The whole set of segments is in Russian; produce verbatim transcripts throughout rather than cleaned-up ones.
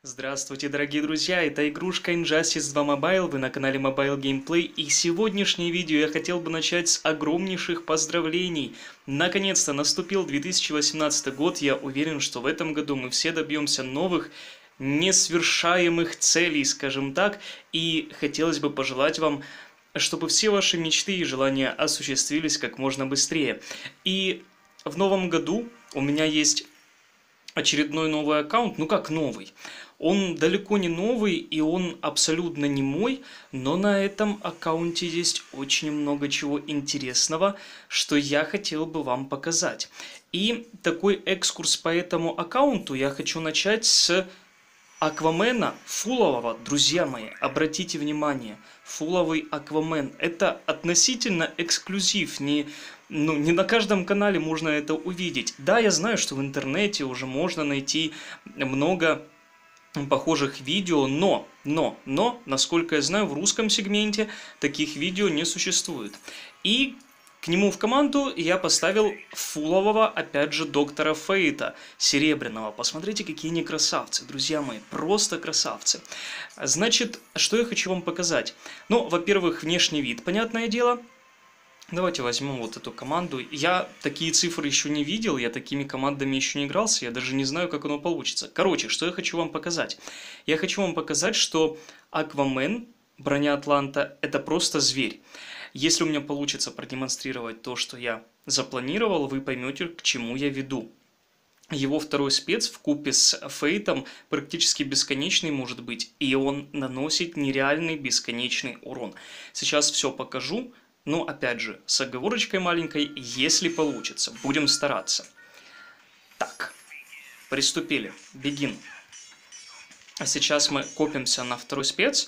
Здравствуйте, дорогие друзья, это игрушка Injustice два Mobile, вы на канале Mobile Gameplay, и сегодняшнее видео я хотел бы начать с огромнейших поздравлений. Наконец-то наступил две тысячи восемнадцатый год, я уверен, что в этом году мы все добьемся новых, несвершаемых целей, скажем так, и хотелось бы пожелать вам, чтобы все ваши мечты и желания осуществились как можно быстрее. И в новом году у меня есть очередной новый аккаунт, ну как новый? Он далеко не новый, и он абсолютно не мой, но на этом аккаунте есть очень много чего интересного, что я хотел бы вам показать. И такой экскурс по этому аккаунту я хочу начать с Аквамена фулового. Друзья мои, обратите внимание, фуловый Аквамен – это относительно эксклюзив, не... Ну, не на каждом канале можно это увидеть. Да, я знаю, что в интернете уже можно найти много похожих видео, но, но, но, насколько я знаю, в русском сегменте таких видео не существует. И к нему в команду я поставил фулового, опять же, доктора Фейта, серебряного. Посмотрите, какие они красавцы, друзья мои, просто красавцы. Значит, что я хочу вам показать? Ну, во-первых, внешний вид, понятное дело. Давайте возьмем вот эту команду. Я такие цифры еще не видел, я такими командами еще не игрался, я даже не знаю, как оно получится. Короче, что я хочу вам показать? Я хочу вам показать, что Аквамен, броня Атланта, это просто зверь. Если у меня получится продемонстрировать то, что я запланировал, вы поймете, к чему я веду. Его второй спец вкупе с Фейтом практически бесконечный может быть, и он наносит нереальный бесконечный урон. Сейчас все покажу. Но, опять же, с оговорочкой маленькой, если получится. Будем стараться. Так, приступили. Begin. А сейчас мы копимся на второй спец.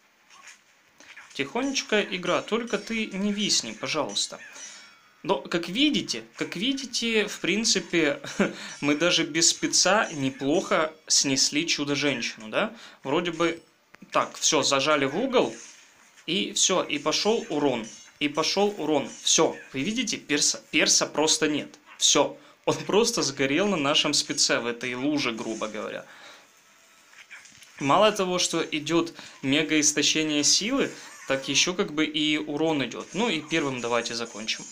Тихонечко игра, только ты не висни, пожалуйста. Но, как видите, как видите, в принципе, мы даже без спеца неплохо снесли Чудо-женщину, да? Вроде бы, так, все, зажали в угол, и все, и пошел урон. И пошел урон. Все. Вы видите, перса, перса просто нет. Все. Он просто сгорел на нашем спеце, в этой луже, грубо говоря. Мало того, что идет мега истощение силы, так еще как бы и урон идет. Ну и первым давайте закончим.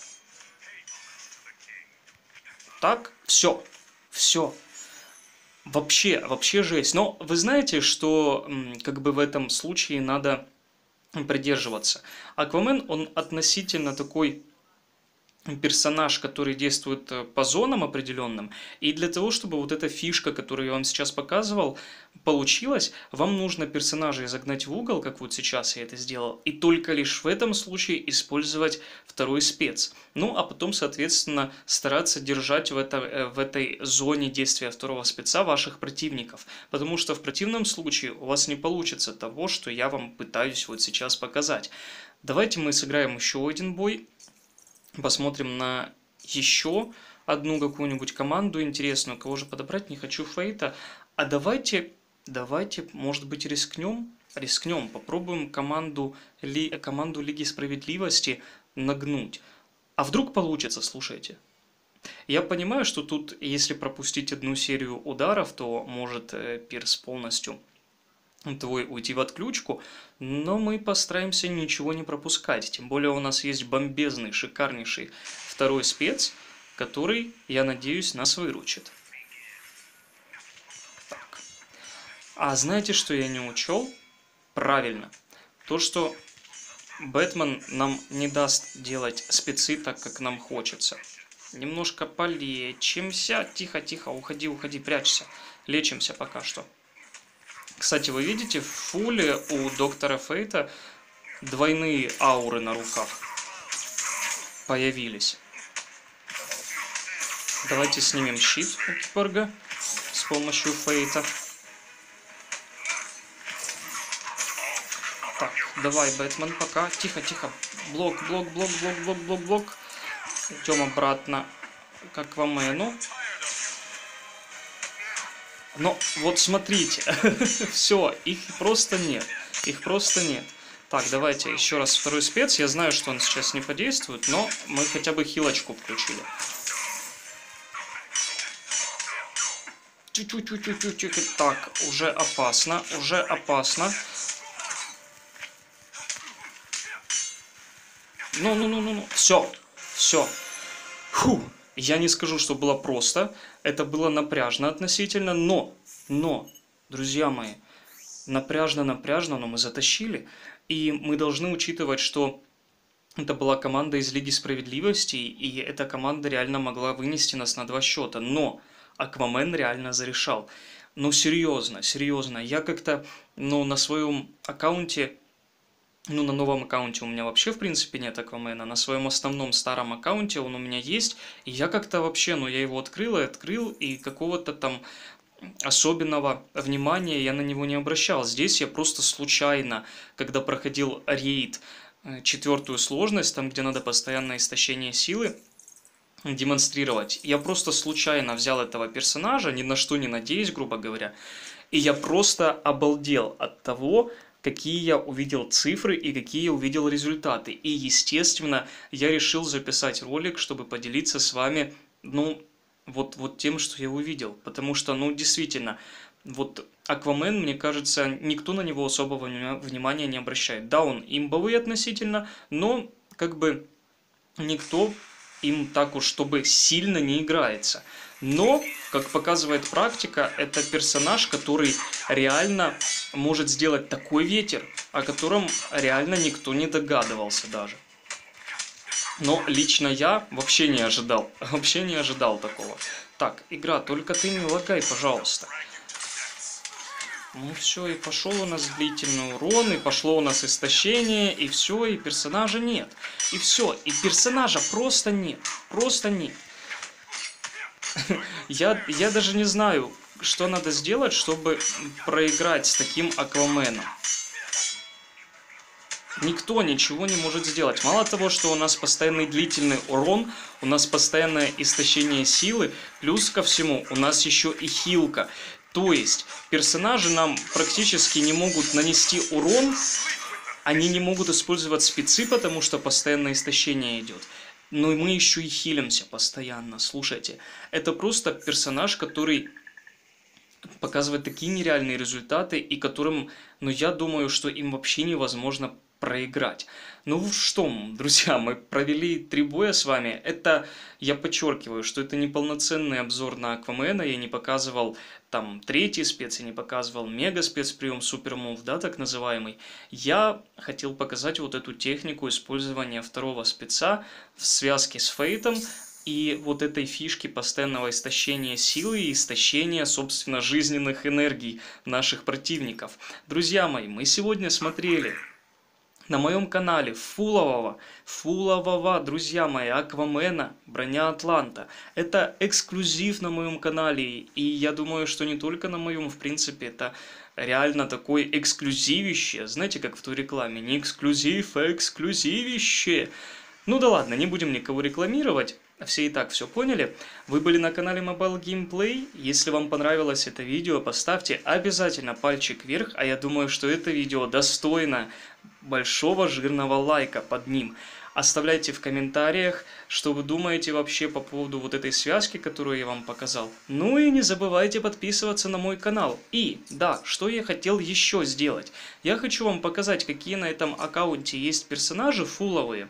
Так, все. Все. Вообще, вообще жесть. Но вы знаете, что как бы в этом случае надо придерживаться. Аквамен, он относительно такой персонаж, который действует по зонам определенным, и для того, чтобы вот эта фишка, которую я вам сейчас показывал, получилась, вам нужно персонажа загнать в угол, как вот сейчас я это сделал, и только лишь в этом случае использовать второй спец. Ну, а потом, соответственно, стараться держать в, это, в этой зоне действия второго спеца ваших противников, потому что в противном случае у вас не получится того, что я вам пытаюсь вот сейчас показать. Давайте мы сыграем еще один бой. Посмотрим на еще одну какую-нибудь команду интересную. Кого же подобрать? Не хочу Фейта. А давайте, давайте, может быть, рискнем? Рискнем. Попробуем команду, ли, команду Лиги Справедливости нагнуть. А вдруг получится, слушайте. Я понимаю, что тут, если пропустить одну серию ударов, то может э, Пирс полностью твой уйти в отключку, но мы постараемся ничего не пропускать. Тем более у нас есть бомбезный, шикарнейший второй спец, который, я надеюсь, нас выручит. Так. А знаете, что я не учел? Правильно. То, что Бэтмен нам не даст делать спецы так, как нам хочется. Немножко полечимся. Тихо, тихо, уходи, уходи, прячься. Лечимся пока что. Кстати, вы видите, в фуле у доктора Фейта двойные ауры на руках появились. Давайте снимем щит у киборга с помощью Фейта. Так, давай, Бэтмен, пока. Тихо, тихо. Блок, блок, блок, блок, блок, блок, блок. Идем обратно к Аквамену. Но вот смотрите, все, их просто нет, их просто нет. Так, давайте еще раз второй спец, я знаю, что он сейчас не подействует, но мы хотя бы хилочку включили. Чуть-чуть-чуть-чуть-чуть. Так, уже опасно, уже опасно. Ну-ну-ну-ну-ну. Все, все. Фу. Я не скажу, что было просто. Это было напряжно относительно, но, но, друзья мои, напряжно-напряжно, но мы затащили. И мы должны учитывать, что это была команда из Лиги Справедливости, и эта команда реально могла вынести нас на два счета. Но Аквамен реально зарешал. Ну, серьезно, серьезно. Я как-то, ну, на своем аккаунте, ну, на новом аккаунте у меня вообще, в принципе, нет Аквамена. На своем основном старом аккаунте он у меня есть. И я как-то вообще, ну, я его открыл и открыл, и какого-то там особенного внимания я на него не обращал. Здесь я просто случайно, когда проходил рейд, четвертую сложность, там, где надо постоянное истощение силы демонстрировать, я просто случайно взял этого персонажа, ни на что не надеясь, грубо говоря, и я просто обалдел от того, какие я увидел цифры и какие я увидел результаты. И, естественно, я решил записать ролик, чтобы поделиться с вами, ну, вот, вот тем, что я увидел. Потому что, ну, действительно, вот Аквамен, мне кажется, никто на него особого внимания не обращает. Да, он имбовый относительно, но, как бы, никто им так уж, чтобы сильно не играется. Но, как показывает практика, это персонаж, который реально может сделать такой ветер, о котором реально никто не догадывался даже. Но лично я вообще не ожидал, вообще не ожидал такого. Так, игра, только ты не лагай, пожалуйста. Ну все, и пошел у нас длительный урон, и пошло у нас истощение, и все, и персонажа нет. И все, и персонажа просто нет, просто нет. Я, я даже не знаю, что надо сделать, чтобы проиграть с таким Акваменом. Никто ничего не может сделать. Мало того, что у нас постоянный длительный урон, у нас постоянное истощение силы, плюс ко всему у нас еще и хилка. То есть персонажи нам практически не могут нанести урон, они не могут использовать спецы, потому что постоянное истощение идет. Но мы еще и хилимся постоянно, слушайте. Это просто персонаж, который показывает такие нереальные результаты, и которым, ну я думаю, что им вообще невозможно проиграть. Ну что, друзья, мы провели три боя с вами. Это, я подчеркиваю, что это не полноценный обзор на Аквамена. Я не показывал там третий спец, я не показывал мега спецприем супермув, да, так называемый. Я хотел показать вот эту технику использования второго спеца в связке с Фейтом и вот этой фишки постоянного истощения силы и истощения, собственно, жизненных энергий наших противников. Друзья мои, мы сегодня смотрели на моем канале фулового, фулового, друзья мои, Аквамена, броня Атланта. Это эксклюзив на моем канале, и я думаю, что не только на моем, в принципе, это реально такой эксклюзивище. Знаете, как в той рекламе, не эксклюзив, а эксклюзивище. Ну да ладно, не будем никого рекламировать. Все и так все поняли. Вы были на канале Mobile Gameplay. Если вам понравилось это видео, поставьте обязательно пальчик вверх. А я думаю, что это видео достойно большого жирного лайка под ним. Оставляйте в комментариях, что вы думаете вообще по поводу вот этой связки, которую я вам показал. Ну и не забывайте подписываться на мой канал. И, да, что я хотел еще сделать. Я хочу вам показать, какие на этом аккаунте есть персонажи фуловые.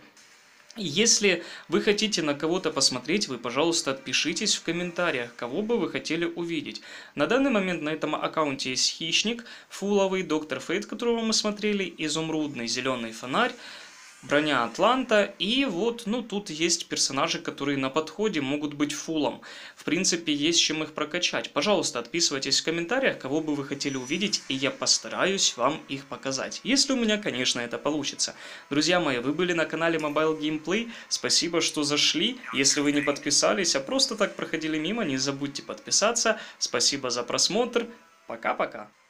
Если вы хотите на кого-то посмотреть, вы, пожалуйста, отпишитесь в комментариях, кого бы вы хотели увидеть. На данный момент на этом аккаунте есть Хищник, фуловый, Доктор Фейт, которого мы смотрели, Изумрудный, Зеленый Фонарь, Броня Атланта, и вот, ну, тут есть персонажи, которые на подходе могут быть фулом. В принципе, есть чем их прокачать. Пожалуйста, отписывайтесь в комментариях, кого бы вы хотели увидеть, и я постараюсь вам их показать. Если у меня, конечно, это получится. Друзья мои, вы были на канале Mobile Gameplay, спасибо, что зашли. Если вы не подписались, а просто так проходили мимо, не забудьте подписаться. Спасибо за просмотр. Пока-пока.